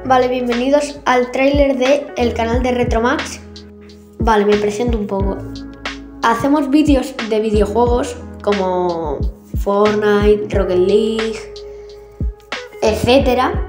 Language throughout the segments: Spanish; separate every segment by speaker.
Speaker 1: Vale, bienvenidos al tráiler del canal de Retromax. Vale, me presento un poco. Hacemos vídeos de videojuegos como Fortnite, Rocket League, etcétera.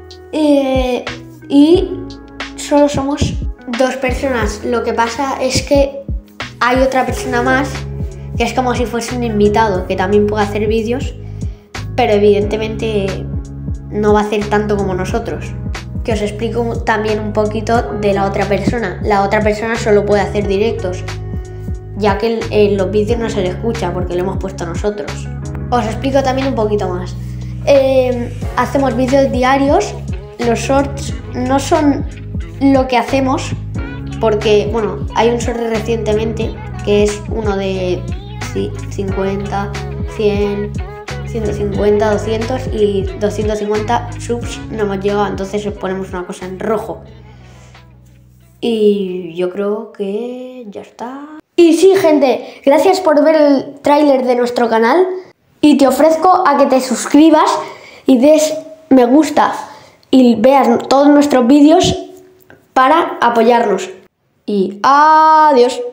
Speaker 1: Y solo somos dos personas. Lo que pasa es que hay otra persona más que es como si fuese un invitado que también puede hacer vídeos, pero evidentemente no va a hacer tanto como nosotros. Que os explico también un poquito de la otra persona. La otra persona solo puede hacer directos, ya que en los vídeos no se le escucha porque lo hemos puesto nosotros. Os explico también un poquito más. Hacemos vídeos diarios. Los shorts no son lo que hacemos porque, bueno, hay un short recientemente que es uno de 50, 100... 150, 200 y 250 subs no hemos llegado, entonces os ponemos una cosa en rojo. Y yo creo que ya está. Y sí, gente, gracias por ver el tráiler de nuestro canal y te ofrezco a que te suscribas y des me gusta y veas todos nuestros vídeos para apoyarnos. Y adiós.